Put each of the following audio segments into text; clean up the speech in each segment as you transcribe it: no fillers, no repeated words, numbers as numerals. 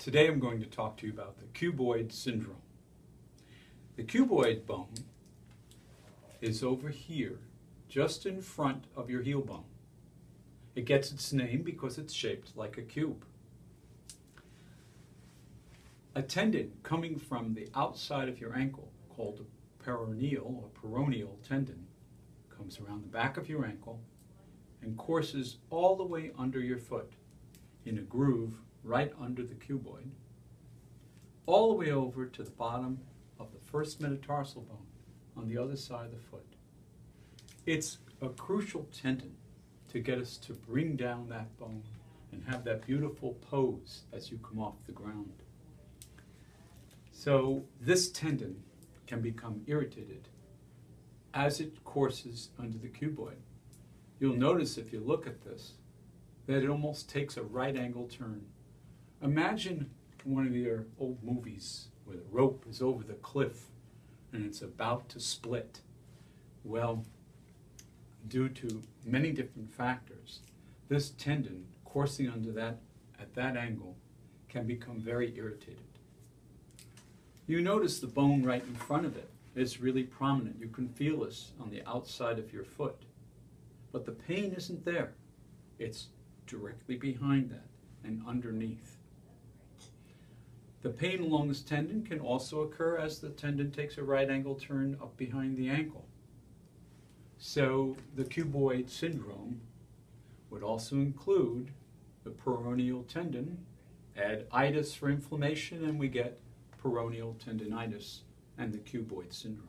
Today I'm going to talk to you about the cuboid syndrome. The cuboid bone is over here, just in front of your heel bone. It gets its name because it's shaped like a cube. A tendon coming from the outside of your ankle, called the peroneal tendon, comes around the back of your ankle and courses all the way under your foot in a groove right under the cuboid, all the way over to the bottom of the first metatarsal bone on the other side of the foot. It's a crucial tendon to get us to bring down that bone and have that beautiful pose as you come off the ground. So this tendon can become irritated as it courses under the cuboid. You'll notice if you look at this that it almost takes a right angle turn. Imagine one of your old movies where the rope is over the cliff and it's about to split. Well, due to many different factors, this tendon coursing under that at that angle can become very irritated. You notice the bone right in front of it is really prominent. You can feel this on the outside of your foot. But the pain isn't there. It's directly behind that and underneath. The pain along this tendon can also occur as the tendon takes a right angle turn up behind the ankle. So the cuboid syndrome would also include the peroneal tendon, add itis for inflammation, and we get peroneal tendonitis and the cuboid syndrome.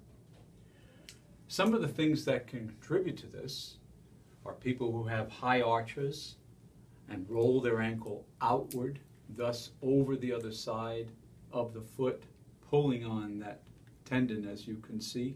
Some of the things that can contribute to this are people who have high arches and roll their ankle outward, thus over the other side of the foot, pulling on that tendon, as you can see.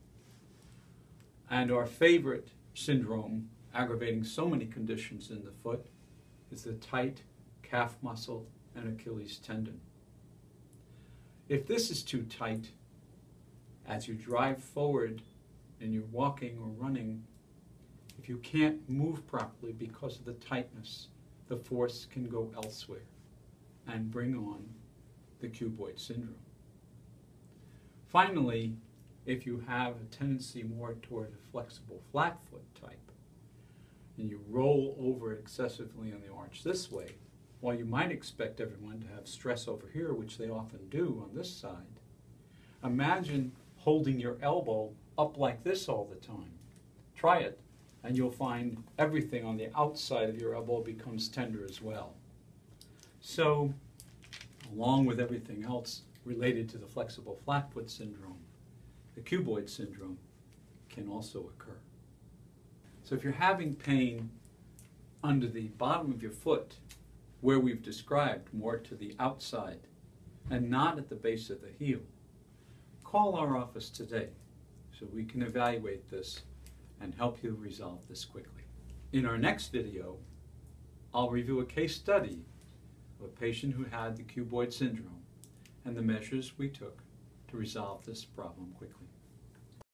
And our favorite syndrome, aggravating so many conditions in the foot, is the tight calf muscle and Achilles tendon. If this is too tight, as you drive forward and you're walking or running, if you can't move properly because of the tightness, the force can go elsewhere and bring on the cuboid syndrome. Finally, if you have a tendency more toward a flexible flat foot type, and you roll over excessively on the arch this way, while you might expect everyone to have stress over here, which they often do on this side, imagine holding your elbow up like this all the time. Try it, and you'll find everything on the outside of your elbow becomes tender as well. So, along with everything else related to the flexible flat foot syndrome, the cuboid syndrome can also occur. So if you're having pain under the bottom of your foot, where we've described more to the outside and not at the base of the heel, call our office today so we can evaluate this and help you resolve this quickly. In our next video, I'll review a case study of a patient who had the cuboid syndrome and the measures we took to resolve this problem quickly.